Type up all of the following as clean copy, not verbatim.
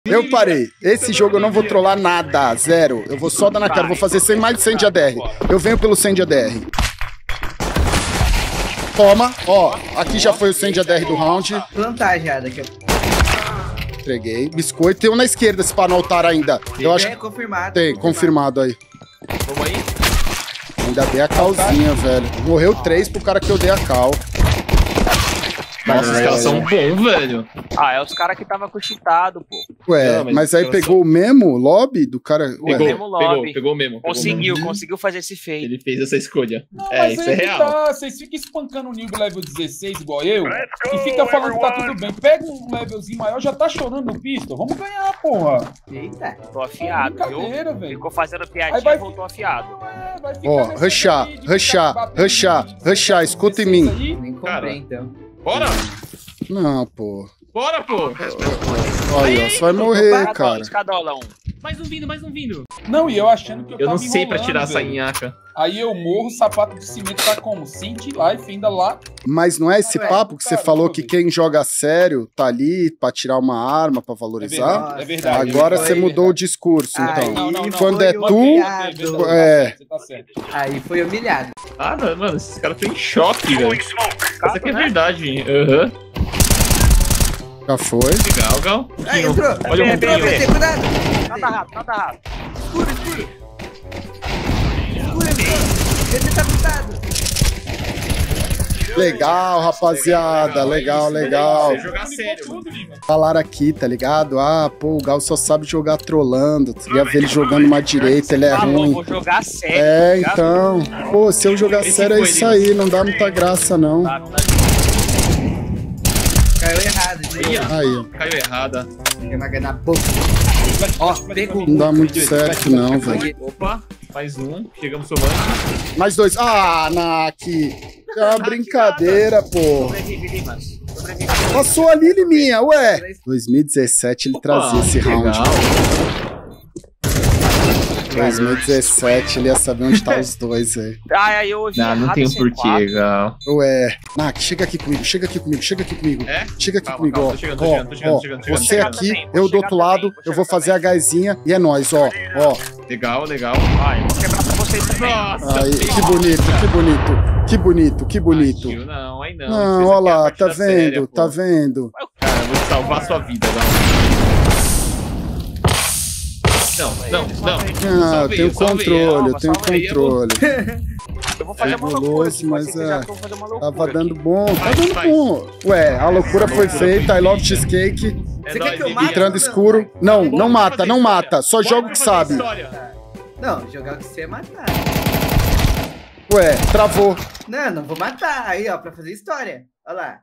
Eu parei. Esse jogo eu não vou trollar nada. Zero. Eu vou só dar na cara. Vou fazer 100, mais de 100 de ADR. Eu venho pelo 100 de ADR. Toma. Ó, aqui já foi o 100 de ADR do round. Plantar já daqui a pouco. Entreguei. Biscoito. Tem um na esquerda, se pá, no altar ainda. Eu acho que... confirmado. Tem, confirmado aí. Vamos aí? Ainda dei a calzinha, velho. Morreu 3 pro cara que eu dei a cal. Nossa, os caras são bons, velho. Ah, é os caras que tava com cheatado, pô. Ué, Não, mas aí pegou o mesmo lobby do cara? Ué. Pegou mesmo. Conseguiu fazer esse feio. Ele fez essa escolha. Não, É, isso é real. Tá, vocês ficam espancando o nível level 16 igual eu e fica falando que tá tudo bem. Pega um levelzinho maior, já tá chorando no pistol. Vamos ganhar, porra. Eita. Tô afiado, Brincadeira, viu? velho. Ficou fazendo piadinha Aí vai- e voltou afiado. Vai ficar Ó, nessa rushar, aí de rushar, bater rushar, vídeo, rushar, escuta em mim. aí. Nem comprei, Cara. então. Bora! Não, pô. Bora, pô! Olha, você vai morrer, cara. Escadola 1. Mais um vindo. Não, e eu achando que eu Eu não tava sei pra enrolando, tirar essa velho. nhaca. Aí eu morro, o sapato de cimento tá como? 100 de life ainda lá. Mas não é esse papo que você Cara, falou deixa que eu ver. quem joga sério tá ali pra tirar uma arma, pra valorizar? É verdade. Agora Foi- você mudou o discurso, Aí então. Não, Quando foi é tu, humilhado. é. Você tá certo. Aí foi humilhado. Ah, não, mano, esses caras estão em choque, velho. Essa aqui é né? verdade. Aham. Já foi. Legal, Gal. Aí entrou. Olha o Entrou, Rubinho. PT, cuidado. Nada rápido. PT tá pintado. Legal, rapaziada. Legal. Você jogar sério, mano. Falaram aqui, tá ligado? Ah, pô, o Gal só sabe jogar trolando. Queria ver ele jogando uma direita, ele é Falou, ruim. vou jogar sério. É, tá ligado? então. Pô, se eu jogar Esse sério é foi isso ele. aí, não dá muita graça, não. Tá, não dá Caiu errado, gente. Aí, ó. Aí, ó. Caiu errada. Vai na boca. Ó, pegou. Não dá muito certo, não, velho. Opa, mais um. Chegamos somando. Mais 2. Ah, Naki. É uma brincadeira, pô. Sobrevive, Limas. Sobrevive. Passou a Lili minha, ué. 2017 ele trazia esse round. Legal. 2017 ele ia saber onde tá os dois, velho. Ah, aí eu ouvi Não, não errado tem um esse porquê, quadro. Gal. Ué. Nak, chega aqui comigo. É? Chega aqui Calma, comigo, calma, ó. tô chegando, Ó, chegando. Você Chegando aqui, também, vou eu do chegar outro lado, também, vou eu vou chegar fazer a gásinha e é nóis, ó. Ó. Legal. Vai, vou quebrar pra vocês também. Nossa, Aí, feio. que bonito. Tio, não, aí não. Não, Fez ó aqui a lá, partida tá séria, vendo, pô. tá vendo. Cara, eu vou te salvar a sua vida, Gal. Não. Ah, eu tenho controle, eu tenho controle. Eu vou fazer É uma loucura. guloso, Se mas você quiser, eu vou fazer uma loucura. Tava dando aqui. bom, tá Faz, dando faz. bom. Ué, a loucura foi feita, I love cheesecake. É Você nóis, quer que eu Lili. mate? Entrando escuro. Não, não mata, não mata. Só joga o que sabe. Não, jogar o que você é matar. Ué, travou. Não vou matar. Aí, ó, pra fazer história. Olha lá.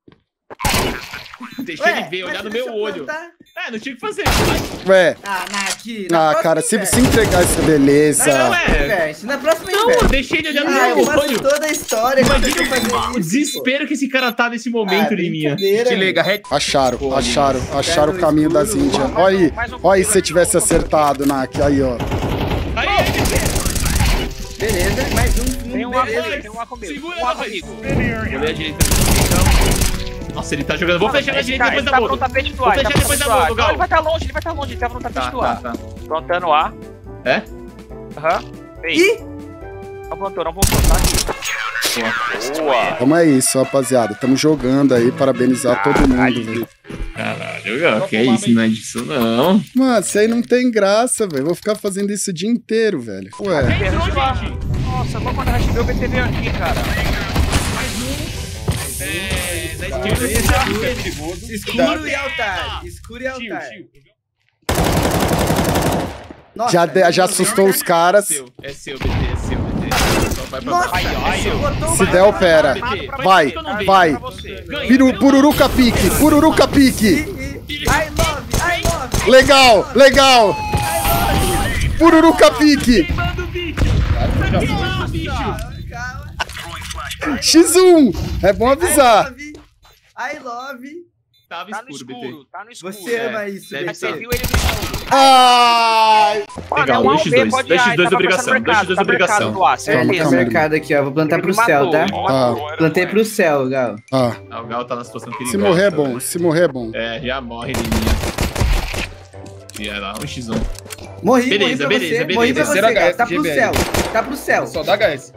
Deixa ele ver, olhar no deixa meu eu olho. plantar. É, não tinha o que fazer. Ué. Ah, Naki. Ah, cara, se entregar essa beleza. Não, é. Investe. Na próxima Não, eu investe. deixei ele olhar no Ah, eu meu faço olho. toda a história. Imagina como você fazer o desespero que esse cara tá nesse momento, Liminha. Te liga, Acharam Pô, o caminho das Índias. Olha aí se você tivesse acertado, Nak. Aí, ó. Aí, Beleza, mais um. Tem um beleza. tem um ar comigo. segura, Um ar rapaz. comigo. Vou ler a direita aqui, então. Nossa, ele tá jogando. Vou fechar na Esse direita cara, depois ele da tá no boca. tapete do Vou ar. fechar depois da boca, Não, Gal. ele vai estar longe, ele tá no tapete do ar. Tá. Plantando o ar. É? Aham. Ih! Não plantou, tá aqui. Boa. Então é isso, rapaziada. Tamo jogando aí. Parabenizar todo mundo, velho. Caralho, Gal, que é isso? Não é disso, não. Mano, isso aí não tem graça, velho. Vou ficar fazendo isso o dia inteiro, velho. Ué. Entrou, gente. Nossa, vamos mandar resto meu BTV aqui, cara. É, da esquerda. Escuro e altar. Escuro e altar. Nossa, Já assustou os caras. É seu, BT, é seu, BT. Só vai pra Nossa, baixo. Aí, ó. botou Se mais der, uma. opera. Vai, vai. Pra você. Pururuca pique, pururuca pique. I love. Legal. Pururuca pique. Ah, bicho. Calma. X1. É bom avisar. I love. Tava Tá no escuro, BT. escuro, tá no escuro. Você ama isso, deve Mas você BT. viu ele no escuro. Ai. Legal, Mano, é um 2x2, B, pode ir, 2x2 ele tava obrigação, passando mercado, 2x2 tá obrigação. mercado do ar, certeza. calma. Mercado aqui, ó. Vou plantar Ele pro me céu, matou, tá? ele me matou. Plantei pro céu, Gal. Ah, Ah, o Gal tá na situação perigosa. se morrer é bom, se morrer é bom. É, já morre, Liminha. 11, olha lá, 1x1. Morri, Beleza, morri pra beleza, você. beleza. Morri pra você, Terceira cara. Tá pro GBL. céu. Tá pro céu. Só dá HS.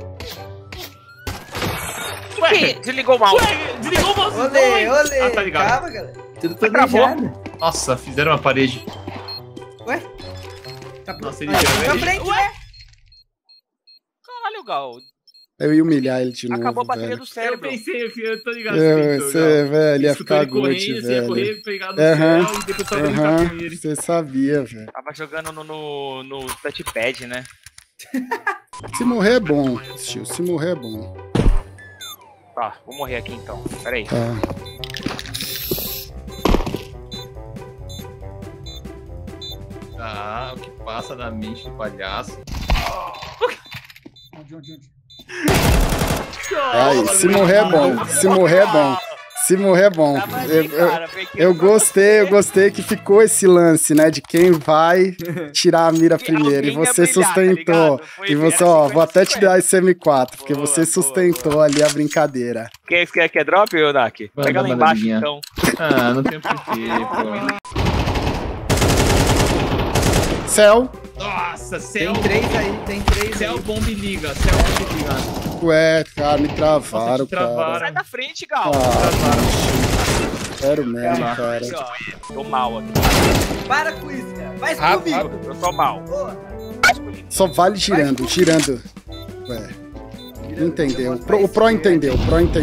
Ué, desligou mal. Ué, desligou o mouse. Olê, olê. Ah, tá ligado. Calma, galera. Tudo Travou. planejado. Nossa, fizeram uma parede. Ué? Tá pro... Nossa, ele Aí, tirou pra ele. frente, Ué? né? Caralho, Gal. Eu ia humilhar ele de novo, Acabou a bateria velho. do Eu cérebro. pensei, eu tô ligado. Você, velho, ia Escutou ficar ele correndo, good, você ia correr, velho. pegar no Aham, céu e depois só brincar com ele. Você sabia, velho. Tava jogando no touchpad, né? Se morrer é bom, tio. Se morrer é bom. Tá, vou morrer aqui então. Pera aí. Tá. Ah, o que passa na mente do palhaço. Onde? Aí, se morrer é bom. Se morrer é bom. Se morrer é bom. Tava ali, cara, peguei Eu pra gostei que ficou esse lance, né? De quem vai tirar a mira primeiro. E Alguém ia você brilhar, tá sustentou. ligado? Foi- E você, era ó, vou até te 50-50. dar esse M4, porque Boa, você sustentou ali a brincadeira. Quer drop, ô Nak? Manda, Pega lá manda, embaixo, amiguinha. então. Ah, não tem porquê, pô. Céu. Nossa, céu. Tem 3 aí, tem 3 Céu, aí. bomba e liga. Céu, bomba e liga. Ué, cara, me travaram, Nossa, te travaram. Sai da frente, Gal. Ah, sério mesmo, cara. Aqui, ó. Tô mal aqui. Para com isso, cara. Vai Rápido, comigo. rápido. Eu tô mal. Porra. Só vale girando. Ué, não entendeu. O Pro entendeu.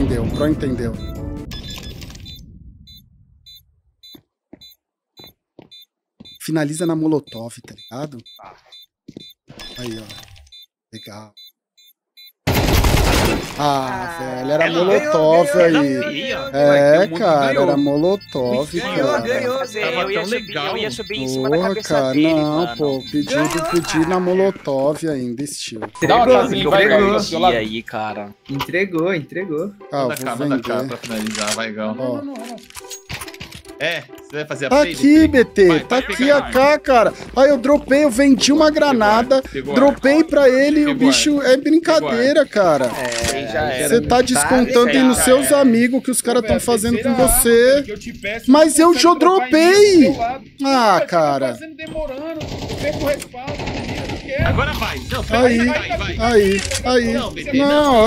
Finaliza na Molotov, tá ligado? Aí, ó. Legal. Ah, velho, era ganhou, Molotov ganhou, aí. Ia. É, Todo mundo cara, ganhou. era Molotov, Ganhou, cara. ganhou. Fazer, Tava eu ia tão subir, legal. eu ia subir em cima da Porra, cabeça cara, dele, não, mano. pô, pedi na Molotov ainda, estilo. Dá uma Entregou, casinha, vai, entregou. Gal, do seu lado. E aí, cara? Entregou, entregou. Ah, eu Manda cá, vou manda cá vender. pra finalizar, vai, Gal. Ó. É, você vai fazer a Tá play, aqui, BT, Vai, tá vai aqui pegar, a K, cara. Aí eu dropei, eu vendi uma granada, Pegou, dropei pra ele e o Pegou, bicho é brincadeira, cara. Aí já era. Você tá descontando aí nos já seus era. amigos que os caras estão fazendo com Terceira você. arma que eu te peço, Mas você eu consegue já dropar em dropei. mim do seu lado. Ah, Fica cara. fazendo demorando. Eu perco o respaldo, menino, que é? Agora vai. Não, Aí, vai. aí. Não, BT,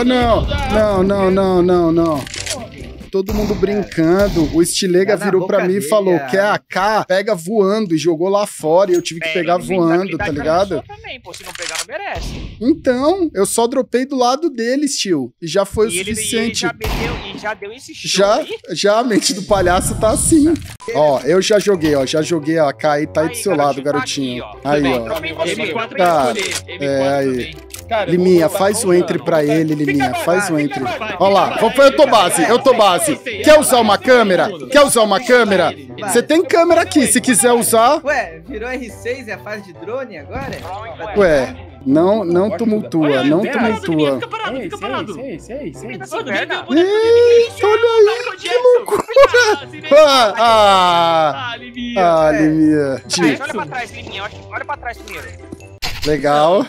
Não. Todo mundo brincando. O Stilega Tá na virou pra boca mim e dele, falou: a- quer AK? Pega voando. E jogou lá fora. E eu tive que pegar voando, tá ligado? Também, pô, se não pegar, não merece. Então, eu só dropei do lado dele, Steel. E já foi o E ele suficiente. já deu esse show Já, aí. já a mente do palhaço tá assim. Ó, eu já joguei a AK aí, tá aí do seu lado, garotinho. Aí, ó. M4 Tá. pra escolher. É, M4 aí. também. Cara, eu Liminha, vou botar faz o um entre dano. pra ele, Liminha. Fica Faz o atrás, entre. fica atrás. Ó lá, eu tô base. Quer usar uma câmera? Quer usar uma câmera? Você tem câmera aqui, se quiser usar. Ué, virou R6 e a fase de drone agora? Ué, não tumultua, não Fica tumultua. parado, fica parado. Sei. Mano, vem, Merda. Eita, olha aí, que loucura! Ah, Liminha. Mas olha pra trás, Liminha. Olha pra trás primeiro. Legal.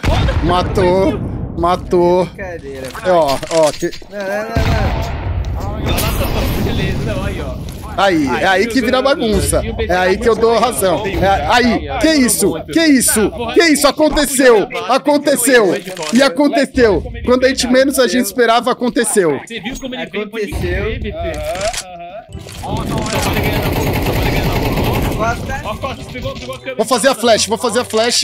Matou. Brincadeira. Ó. Não. Beleza, não, aí, ó. Aí, é aí que vira bagunça. É aí que eu dou razão. Aí, que isso? Aconteceu. E aconteceu. Quando a gente aconteceu. Você viu como ele Aconteceu. veio? Pode crer, BT. Costa. Ó, Costas, pegou a câmera. Vou fazer a flash.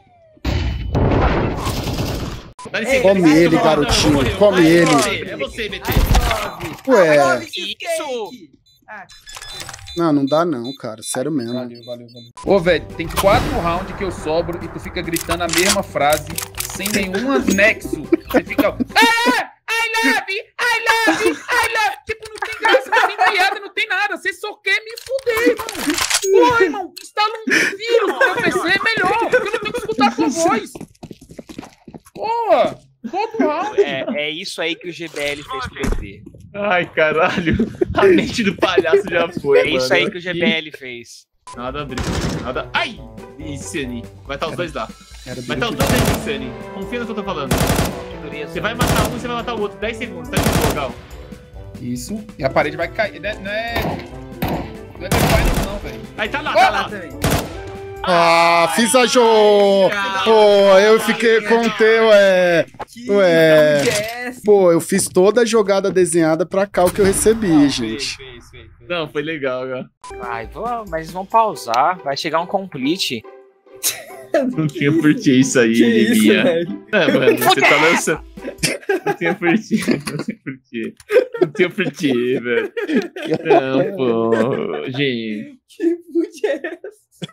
Dá licença, Come dá licença, ele, não, garotinho, não, não, come não, ele. É você, BT. Ué, Isso! não dá não, cara. Sério mesmo. Valeu. Ô, velho, tem 4 rounds que eu sobro e tu fica gritando a mesma frase sem nenhum anexo. Você fica... I love. Tipo, não tem graça, não tem piada, não tem nada. Você só quer me fuder, irmão. Porra, irmão, instala um vírus no meu PC é melhor, porque eu não tenho que escutar a tua voz. Porra, todo round. É isso aí que o GBL fez com o PT. Ai, caralho. A mente do palhaço já foi, É isso mano. aí que o GBL fez. Nada a brincar, nada... Ai! Insane. Vai estar os dois lá. Era Vai estar os dois aí, Insane. Confia no que eu tô falando. Você vai matar um, você vai matar o outro. 10 segundos, tá de boa, Gal. Isso. E a parede vai cair. Não é Defiance, não, velho. Aí tá lá, Lá tá lá. também. Ah, fiz a Jô. Pô, eu fiquei com o teu, Ué. Pô, eu fiz toda a jogada desenhada pra cá o que eu recebi, gente. Não, foi legal, cara. Ai, mas vamos pausar. Vai chegar um complete. Não tinha por que isso aí, Liminha. É, mano, você tá lançando. Não tinha por que. Não tinha por que, velho. Não, pô. Gente. Que food é essa?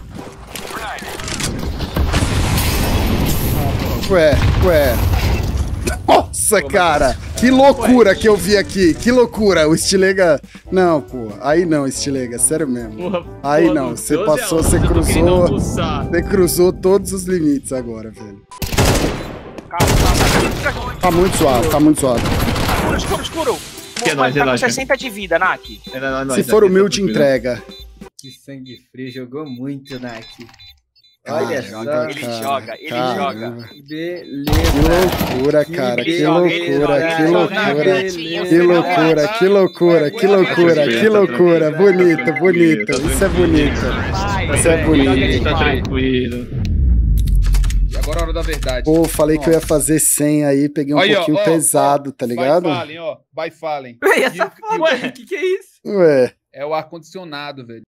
Ué. Nossa, cara, que loucura que eu vi aqui, que loucura, o Stilega, não, pô, aí não, Stilega, sério mesmo, aí não, você passou, você cruzou todos os limites agora, velho. Tá muito suave. Escuro. Que é nóis, tá com relaxa. 60 de vida, Naki. Se for humilde, entrega. Que sangue frio, jogou muito, Naki. Olha só. Ele joga. Beleza. Que loucura, cara, que loucura. Bonito. Isso é bonito. Tá tranquilo. E agora é a hora da verdade. Pô, falei que eu ia fazer 100 aí, peguei um pouquinho pesado, tá ligado? By Fallen. Ué, essa foda, o que é isso? Ué. É o ar-condicionado, velho.